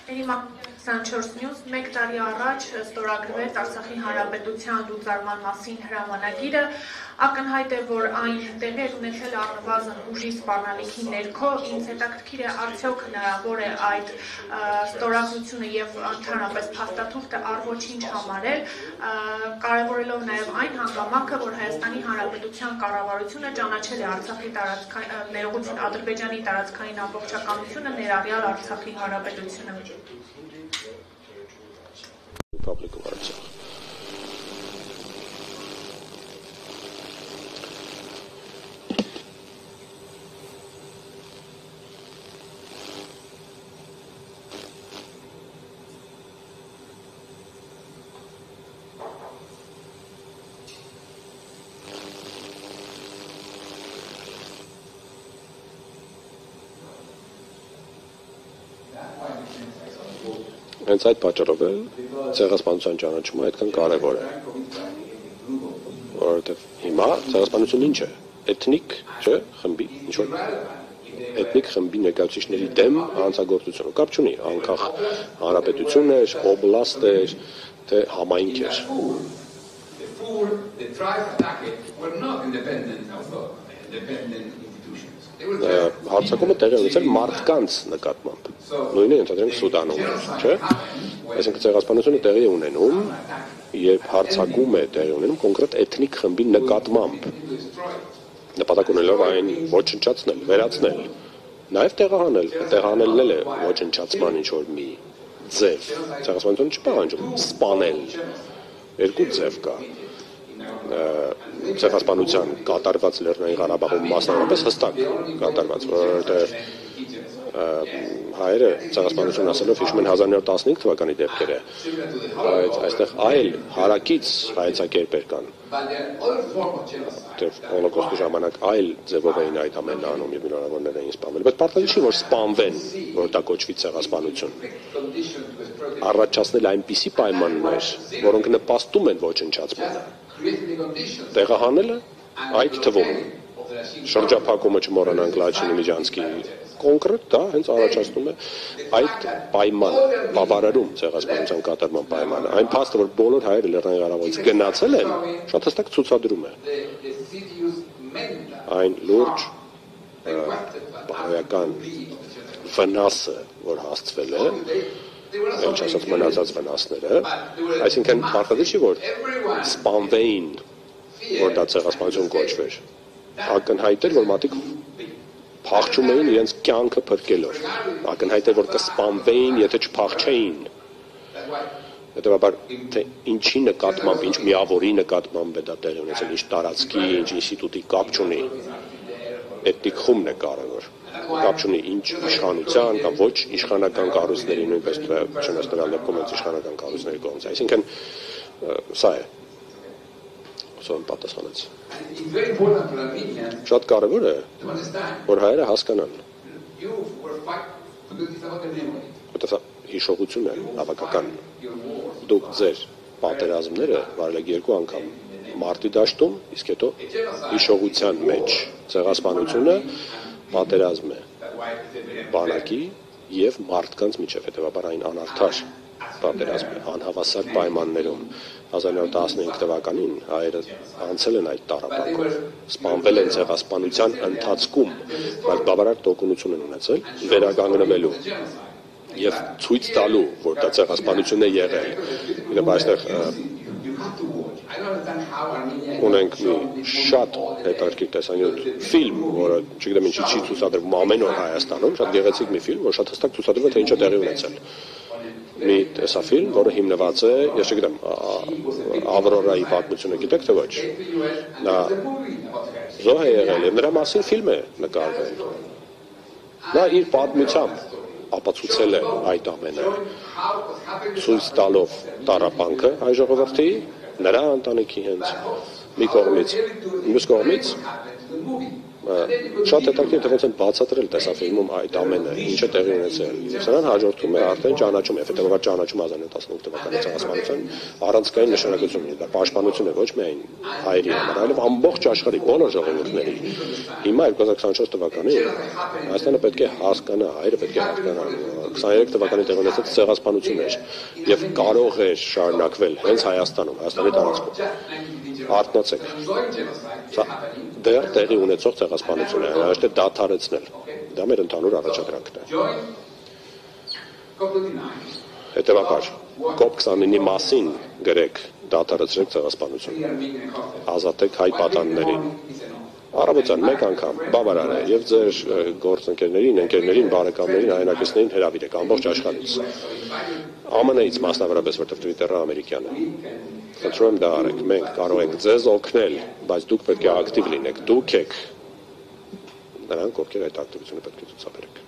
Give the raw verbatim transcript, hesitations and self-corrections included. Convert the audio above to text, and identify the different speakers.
Speaker 1: Հիմա քսանչորս նյուս մեկ տարի առաջ ստորագրվեց Արցախի Հանրապետության լուծարման մասին հրամանագիրը, ակնհայտ է, որ այն տեղի է ունեցել առնվազն ուժի սպառնալիքի ներքո, ինձ հետաքրքիր է արդյոք հնարավոր է այդ ստորագրությունը եւ ընդհանրապես փաստաթուղթը առ ոչինչ համարել, կարևորելով նաեւ այն հանգամանքը, որ Հայաստանի Հանրապետության կառավարությունը ճանաչել է Արցախի տարածքային ներողություն Ադրբեջանի տարածքային ամբողջականությունը, ներառյալ Արցախի Հանրապետությունը։
Speaker 2: Republic of Artsakh. Հենց այդ պատճառով է ցեղասպանության ճանաչումը այդքան կարևոր է, որովհետև հիմա ցեղասպանությունը ինչ է, էթնիկ, չէ, խմբի, ինչ որ էթնիկ խմբի ներկայացուցիչների դեմ հանցագործություն, կապ չունի, անկախ հանրապետություն էր, օբլաստ էր, թե համայնք էր։ Հարձակումը տեղի ունեցել մարդկանց նկատմամբ, նույնը ընդհանրենք Սուդանում, չէ՞։ Այսինքն ցեղասպանությունը տեղի է ունենում, երբ հարձակում է տեղի ունենում կոնկրետ էթնիկ խմբի նկատմամբ, նպատակ ունելով այն ոչնչացնել, վերացնել, նաև տեղահանել, տեղահանելն էլ է ոչնչացման ինչ որ մի ձև, ցեղասպանությունը չպահանջում սպանել, երկու ձև կա։ Ցեղասպանության կատարված Լեռնային Ղարաբաղում մասնավորապես հստակ կատարված, որովհետև հայերը ցեղասպանություն ասելով հիշում են հազար նորը տասնհինգ թվականի դեպքերը, բայց այստեղ այլ հարակից հայեցակերպեր կան, որտեղ հոլոկոստի ժամանակ այլ ձևով էին այդ ամենը անում եւ միլիոնավորներ էին սպանվել, բայց պարտադիր չի որ սպանվեն, որ դա կոչվի ցեղասպանություն։ Առաջացնել այնպիսի պայմաններ, որոնք նպաստում են ոչնչացմանը։ Տեղահանելը այդ թվում շրջափակումը չմոռանանք Լաչինի Միջանցքի կոնկրետ դա հենց առաջացնում է այդ պայմանը, բավարարում ցեղասպանության կատարման պայմանը։ Այն փաստը, որ բոլոր հայերը Լեռնային Ղարաբաղից գնացել են, շատ հստակ ցուցադրում է այն լուրջ բարոյական վնասը, որ հասցվել է, ինչ ասած մնացած վնասները, այսինքն պարտադիր չի, որ սպանվեին, որ դա ցեղասպանություն կոչվեր։ Ակնհայտ էր, որ մարդիկ փախչում էին իրենց կյանքը փրկելով։ Ակնհայտ էր, որ կսպանվեին, եթե չփախչեին։ Հետևաբար, թե ինչի նկատմամբ, ինչ միավորի նկատմամբ է դա տեղի ունեցել, ինչ տարածքի, ինչ ինստիտուտի կապ չունի, էթնիկ խումբն է կարևոր, կապ չունի ինչ իշխանության կամ ոչ իշխանական կառույցների, նույնպես չնստral դեպքում հենց իշխանական կառույցների կողմից։ Այսինքն սա է։ Ուսում պատասխանեց։ Շատ կարևոր է, որ հայերը հասկանան։ Որտեղ սա հիշողություն է հավաքական։ Դուք ձեր պատերազմները վարել եք երկու անգամ մարտի դաշտում, իսկ հետո հիշողության մեջ ցեղասպանությունը պատերազմ է բանակի եւ մարդկանց միջև, հետեւաբար այն անարդար պատերազմ է, անհավասար պայմաններում։ հազար նորը տասնհինգ թվականին հայերը անցել են այդ տառապանքով, սպանվել են ցեղասպանության ընթացքում, բայց բավարար տոկունություն են ունեցել վերականգնվելու եւ ցույց տալու, որ դա ցեղասպանություն է եղել։ Իդեպ այստեղ ունենք մի շատ հետաքրքիր տեսանյութ ֆիլմ, որը չգիտեմ ինչի չի ցուցադրվում ամեն օր Հայաստանում, շատ գեղեցիկ մի ֆիլմ, որ շատ հստակ ցուցադրում է թե ինչ է տեղի ունեցել։ Մի տեսաֆիլմ, որը հիմնված է, ես չգիտեմ, Ավրորայի պատմությունը գիտեք թե ոչ։ Նա զոհ է եղել եւ նրա մասին ֆիլմ է նկարվել։ Նա իր պատմությամբ ապացուցել է այդ ամենը, ցույց տալով տառապանքը հայ ժողովրդի, նրա ընտանիքի հենց մի կողմից, մյուս կողմից շատ հետաքրքիր թե ոնց են բացատրել տեսաֆիլմում այդ ամենը, ինչ է տեղի ունեցել։ Սրան հաջորդում է արդեն ճանաչում է, հետևաբար ճանաչում հազար նորը տասնհինգ թվականի ցեղասպանության առանցքային նշանակություն ունի։ Դա պաշտպանություն է ոչ միայն հայերի համար, այլև ամբողջ աշխարհի բոլոր ժողովուրդների։ Հիմա երկու հազար քսանչորս թվականին Հայաստանը պետք է հասկանա, հայերը պետք է հասկանան, քսաներեք թվականին տեղի ունեցած ցեղասպանություն էր եւ կարող էր շարունակվել հենց Հայաստանում, Հայաստանի տարածքում։ Արթնացեք։ Սա դեռ տեղի ունեցող ցեղասպանություն է, այստեղ դադարեցնել։ Դա մեր ընդհանուր առաջադրանքն է։ Հետևաբար, կոպ քսանինի մասին գրեք, դադարեցրեք ցեղասպանությունը։ Ազատեք հայ պատանիներին։ Առավոտյան մեկ անգամ բավարար է եւ ձեր գործընկերներին, ընկերներին, բարեկամներին, հայրենակիցներին հրավիրեք ամբողջ աշխարհից։ Ամեն Ինից մասնավորապես, որտեղ Twitter-ը ամերիկյան է։ Խնդրում եմ դա արեք։ Մենք կարող ենք ձեզ օգնել, բայց դուք պետք է ակտիվ լինեք։ Դուք եք նրանք, ովքեր այդ ակտիվությունը պետք է ցուցաբերեք։